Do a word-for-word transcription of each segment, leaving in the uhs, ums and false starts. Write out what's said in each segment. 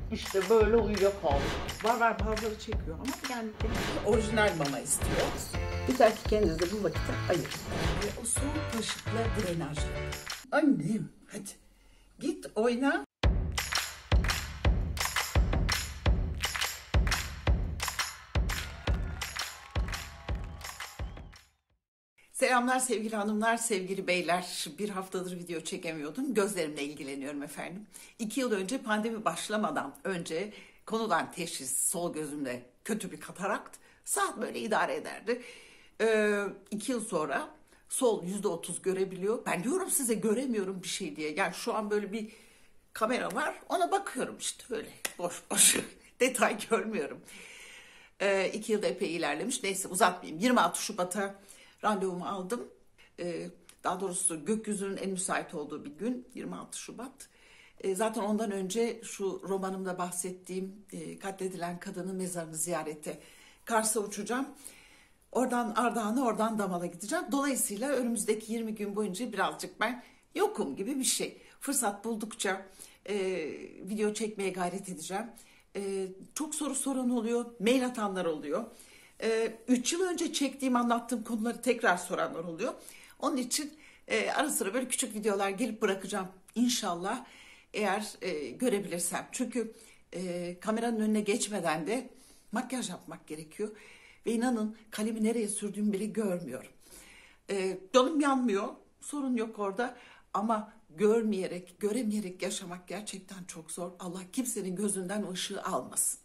İşte böyle uyuyakaldım. Var var bazıları çekiyor ama yani orijinal mama istiyoruz. Güzel ki kendinize bu vakiti ayırın. Ve o soğuk kaşıkla drenajla. Annem hadi git oyna. Selamlar sevgili hanımlar, sevgili beyler. Bir haftadır video çekemiyordum. Gözlerimle ilgileniyorum efendim. İki yıl önce pandemi başlamadan önce konulan teşhis sol gözümde kötü bir katarakt. Saat böyle idare ederdi. Ee, iki yıl sonra sol yüzde otuz görebiliyor. Ben diyorum size göremiyorum bir şey diye. Yani şu an böyle bir kamera var, ona bakıyorum işte böyle boş boş. Detay görmüyorum. Ee, iki yılda epey ilerlemiş. Neyse uzatmayayım. yirmi altı Şubat'a randevumu aldım. Ee, daha doğrusu gökyüzünün en müsait olduğu bir gün yirmi altı Şubat. Ee, zaten ondan önce şu romanımda bahsettiğim e, katledilen kadının mezarını ziyarete Kars'a uçacağım. Oradan Ardahan'a, oradan Damal'a gideceğim. Dolayısıyla önümüzdeki yirmi gün boyunca birazcık ben yokum gibi bir şey. Fırsat buldukça e, video çekmeye gayret edeceğim. E, çok soru soran oluyor, mail atanlar oluyor. Üç yıl önce çektiğim, anlattığım konuları tekrar soranlar oluyor. Onun için e, ara sıra böyle küçük videolar gelip bırakacağım inşallah, eğer e, görebilirsem. Çünkü e, kameranın önüne geçmeden de makyaj yapmak gerekiyor. Ve inanın kalemi nereye sürdüğümü bile görmüyorum. E, canım yanmıyor, sorun yok orada. Ama görmeyerek, göremeyerek yaşamak gerçekten çok zor. Allah kimsenin gözünden o ışığı almasın.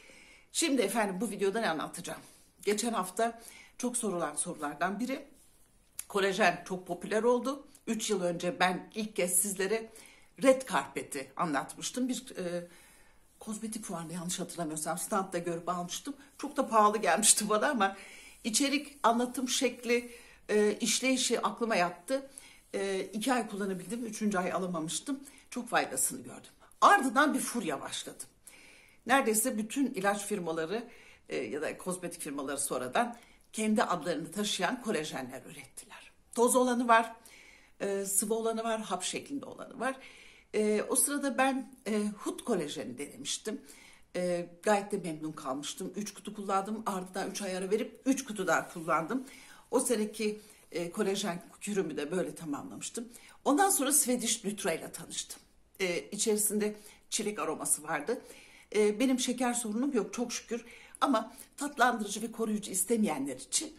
Şimdi efendim bu videoda ne anlatacağım? Geçen hafta çok sorulan sorulardan biri, kolajen çok popüler oldu. üç yıl önce ben ilk kez sizlere Red Carpet'i anlatmıştım. Bir e, kozmetik fuarında, yanlış hatırlamıyorsam, standta görüp almıştım. Çok da pahalı gelmişti bana ama içerik, anlatım şekli, e, işleyişi aklıma yattı. E, iki ay kullanabildim, üçüncü ay alamamıştım. Çok faydasını gördüm. Ardından bir furya başladı. Neredeyse bütün ilaç firmaları e, ya da kozmetik firmaları sonradan kendi adlarını taşıyan kolajenler ürettiler. Toz olanı var, e, sıvı olanı var, hap şeklinde olanı var. E, o sırada ben e, Hut kolajeni denemiştim. E, gayet de memnun kalmıştım. Üç kutu kullandım, ardından üç ay ara verip üç kutu daha kullandım. O seneki e, kolajen kürümü de böyle tamamlamıştım. Ondan sonra Swedish Nutra ile tanıştım. E, içerisinde çilek aroması vardı. Benim şeker sorunum yok çok şükür, ama tatlandırıcı ve koruyucu istemeyenler için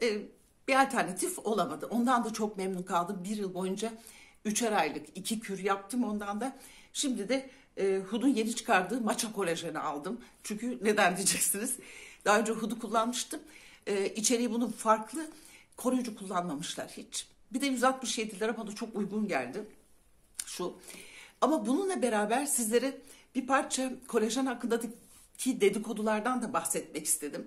bir alternatif olamadı. Ondan da çok memnun kaldım. Bir yıl boyunca üçer aylık iki kür yaptım ondan da. Şimdi de Hud'un yeni çıkardığı matcha kolajeni aldım. Çünkü neden diyeceksiniz? Daha önce Hud'u kullanmıştım. İçeriği bunun farklı, koruyucu kullanmamışlar hiç. Bir de yüz altmış yedi lira bana çok uygun geldi şu. Ama bununla beraber sizlere bir parça kolajen hakkındaki dedikodulardan da bahsetmek istedim.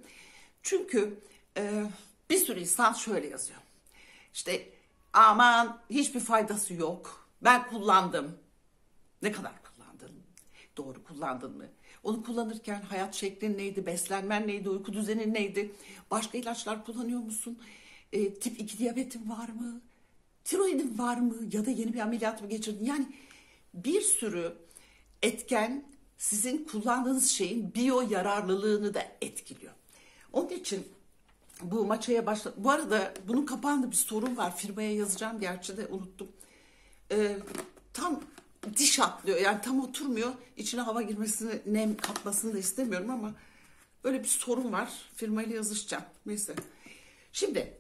Çünkü e, bir sürü insan şöyle yazıyor. İşte aman hiçbir faydası yok. Ben kullandım. Ne kadar kullandın? Doğru kullandın mı? Onu kullanırken hayat şeklin neydi? Beslenmen neydi? Uyku düzenin neydi? Başka ilaçlar kullanıyor musun? E, tip iki diyabetin var mı? Tiroidin var mı? Ya da yeni bir ameliyat mı geçirdin? Yani bir sürü etken sizin kullandığınız şeyin biyo yararlılığını da etkiliyor. Onun için bu maçaya başla. Bu arada bunun kapağında bir sorun var. Firmaya yazacağım, gerçi de unuttum. Ee, tam diş atlıyor, yani tam oturmuyor. İçine hava girmesini, nem katmasını da istemiyorum ama böyle bir sorun var. Firmayla yazışacağım. Neyse. Şimdi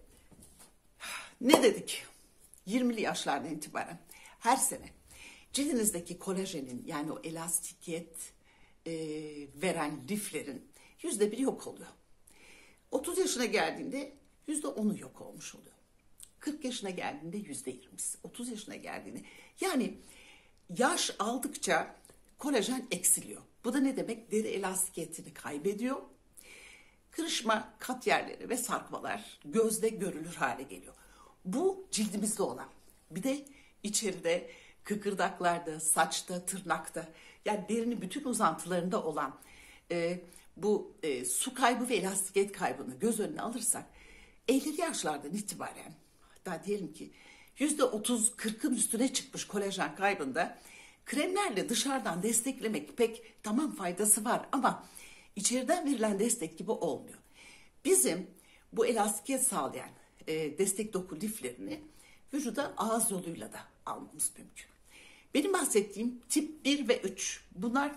ne dedik? yirmili yaşlardan itibaren her sene cildinizdeki kolajenin, yani o elastikiyet e, veren liflerin yüzde biri yok oluyor. otuz yaşına geldiğinde yüzde onu yok olmuş oluyor. kırk yaşına geldiğinde yüzde yirmisi. otuz yaşına geldiğinde. Yani yaş aldıkça kolajen eksiliyor. Bu da ne demek? Deri elastikiyetini kaybediyor. Kırışma, kat yerleri ve sarkmalar gözle görülür hale geliyor. Bu cildimizde olan. Bir de içeride, kıkırdaklarda, saçta, tırnakta, yani derinin bütün uzantılarında olan e, bu e, su kaybı ve elastikiyet kaybını göz önüne alırsak, elli yaşlardan itibaren, hatta diyelim ki yüzde otuz kırkın üstüne çıkmış kolajen kaybında kremlerle dışarıdan desteklemek pek tamam faydası var ama içeriden verilen destek gibi olmuyor. Bizim bu elastikiyet sağlayan e, destek doku liflerini vücuda ağız yoluyla da almamız mümkün. Benim bahsettiğim tip bir ve üç. Bunlar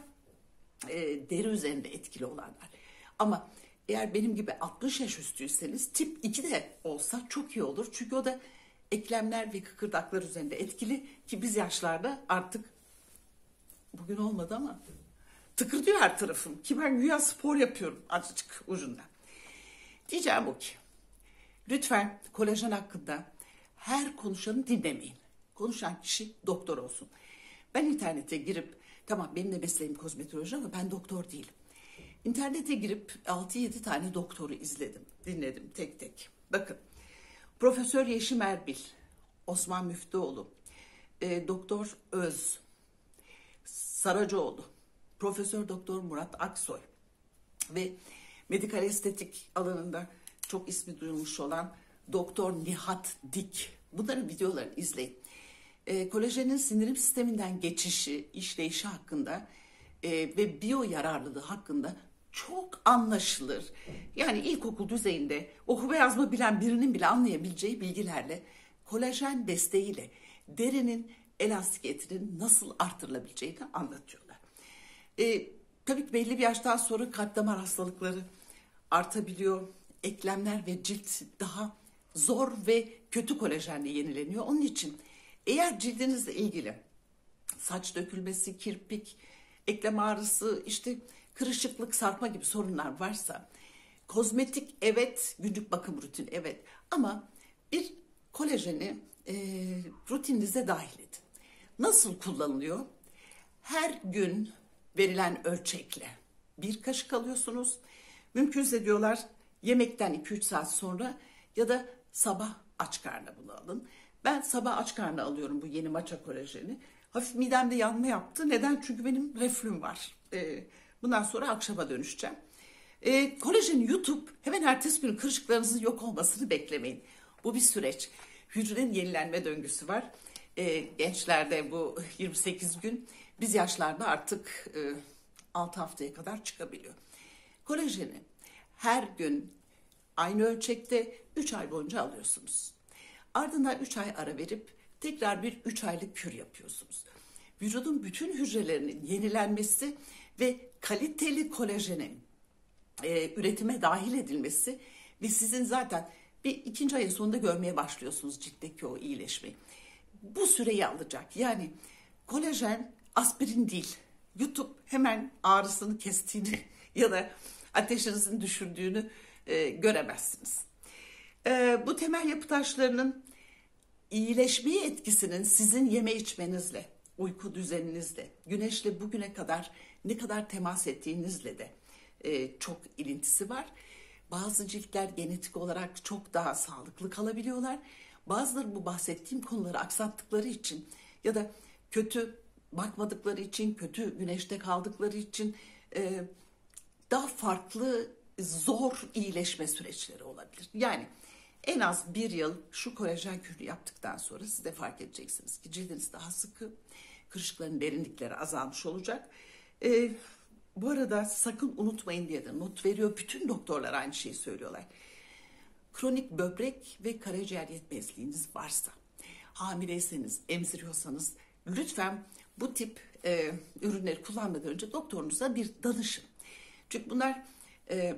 e, deri üzerinde etkili olanlar. Ama eğer benim gibi altmış yaş üstüyseniz tip iki de olsa çok iyi olur. Çünkü o da eklemler ve kıkırdaklar üzerinde etkili ki biz yaşlarda artık bugün olmadı ama tıkırdıyor her tarafım. Ki ben güya spor yapıyorum azıcık ucunda. Diyeceğim o ki lütfen kolajen hakkında her konuşanı dinlemeyin. Konuşan kişi doktor olsun. Ben internete girip, tamam benim de mesleğim kozmetoloji ama ben doktor değilim. İnternete girip altı yedi tane doktoru izledim, dinledim tek tek. Bakın, Profesör Yeşim Erbil, Osman Müftüoğlu, e, Doktor Öz, Saracoğlu, Profesör Doktor Murat Aksoy ve medikal estetik alanında çok ismi duyulmuş olan Doktor Nihat Dik. Bunların videolarını izleyin. E, kolajenin sindirim sisteminden geçişi, işleyişi hakkında e, ve biyo yararlılığı hakkında çok anlaşılır. Yani ilkokul düzeyinde okuma yazma bilen birinin bile anlayabileceği bilgilerle kolajen desteğiyle derinin elastikiyetinin nasıl artırılabileceğini anlatıyorlar. E, tabii ki belli bir yaştan sonra kalp damar hastalıkları artabiliyor. Eklemler ve cilt daha zor ve kötü kolajenle yenileniyor. Onun için eğer cildinizle ilgili saç dökülmesi, kirpik, eklem ağrısı, işte kırışıklık, sarkma gibi sorunlar varsa kozmetik evet, günlük bakım rutini evet ama bir kolajeni e, rutininize dahil edin. Nasıl kullanılıyor? Her gün verilen ölçekle bir kaşık alıyorsunuz. Mümkünse diyorlar yemekten iki üç saat sonra ya da sabah aç karnına bunu alın. Ben sabah aç karnına alıyorum bu yeni matcha kolajeni. Hafif midemde yanma yaptı. Neden? Çünkü benim reflüm var. Ee, bundan sonra akşama dönüşeceğim. Ee, kolajeni yutup hemen ertesi gün kırışıklarınızın yok olmasını beklemeyin. Bu bir süreç. Hücrenin yenilenme döngüsü var. Ee, gençlerde bu yirmi sekiz gün, biz yaşlarda artık e, altı haftaya kadar çıkabiliyor. Kolajeni her gün aynı ölçekte üç ay boyunca alıyorsunuz. Ardından üç ay ara verip tekrar bir üç aylık kür yapıyorsunuz. Vücudun bütün hücrelerinin yenilenmesi ve kaliteli kolajenin e, üretime dahil edilmesi ve sizin zaten bir ikinci ayın sonunda görmeye başlıyorsunuz ciltteki o iyileşmeyi. Bu süreyi alacak. Yani kolajen aspirin değil. YouTube hemen ağrısını kestiğini ya da ateşinizin düşürdüğünü e, göremezsiniz. E, bu temel yapı taşlarının iyileşmeye etkisinin sizin yeme içmenizle, uyku düzeninizle, güneşle bugüne kadar ne kadar temas ettiğinizle de e, çok ilintisi var. Bazı ciltler genetik olarak çok daha sağlıklı kalabiliyorlar. Bazıları bu bahsettiğim konuları aksattıkları için ya da kötü bakmadıkları için, kötü güneşte kaldıkları için e, daha farklı zor iyileşme süreçleri olabilir. Yani en az bir yıl şu kolajen kürü yaptıktan sonra siz de fark edeceksiniz ki cildiniz daha sıkı, kırışıkların derinlikleri azalmış olacak. Ee, bu arada sakın unutmayın diye de not veriyor. Bütün doktorlar aynı şeyi söylüyorlar. Kronik böbrek ve karaciğer yetmezliğiniz varsa, hamileyseniz, emziriyorsanız lütfen bu tip e, ürünleri kullanmadan önce doktorunuza bir danışın. Çünkü bunlar e,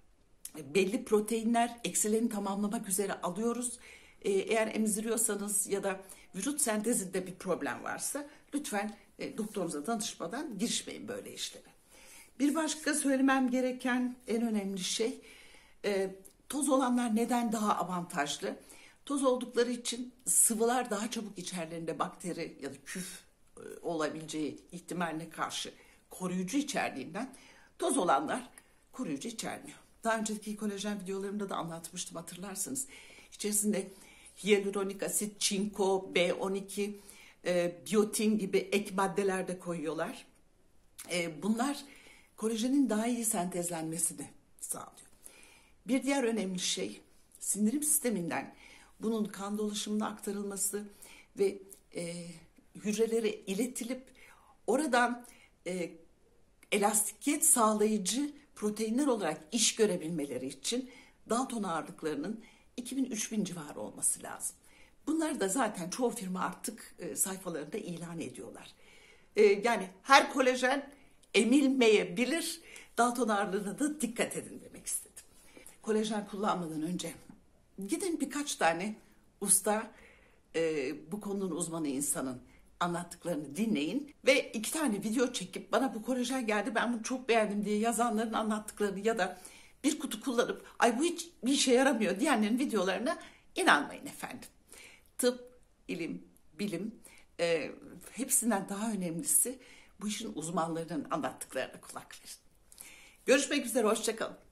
belli proteinler, eksilerini tamamlamak üzere alıyoruz. Ee, eğer emziriyorsanız ya da vücut sentezinde bir problem varsa lütfen e, doktorunuza danışmadan girişmeyin böyle işlere. Bir başka söylemem gereken en önemli şey, e, toz olanlar neden daha avantajlı? Toz oldukları için sıvılar daha çabuk içerilerinde bakteri ya da küf e, olabileceği ihtimaline karşı koruyucu içerdiğinden toz olanlar koruyucu içermiyor. Daha önceki kolajen videolarımda da anlatmıştım hatırlarsınız. İçerisinde hyaluronik asit, çinko, B on iki, e, biyotin gibi ek maddeler de koyuyorlar. E, bunlar kolajenin daha iyi sentezlenmesini sağlıyor. Bir diğer önemli şey sindirim sisteminden bunun kan dolaşımına aktarılması ve e, hücrelere iletilip oradan e, elastikiyet sağlayıcı proteinler olarak iş görebilmeleri için Dalton ağırlıklarının iki bin üç bin civarı olması lazım. Bunları da zaten çoğu firma artık e, sayfalarında ilan ediyorlar. E, yani her kolajen emilmeyebilir. Dalton ağırlığına da dikkat edin demek istedim. Kolajen kullanmadan önce gidin birkaç tane usta, e, bu konunun uzmanı insanın anlattıklarını dinleyin ve iki tane video çekip bana bu kolajen geldi ben bunu çok beğendim diye yazanların anlattıklarını ya da bir kutu kullanıp ay bu hiç bir işe yaramıyor diyenlerin videolarına inanmayın efendim. Tıp, ilim, bilim e, hepsinden daha önemlisi bu işin uzmanlarının anlattıklarına kulak verin. Görüşmek üzere, hoşça kalın.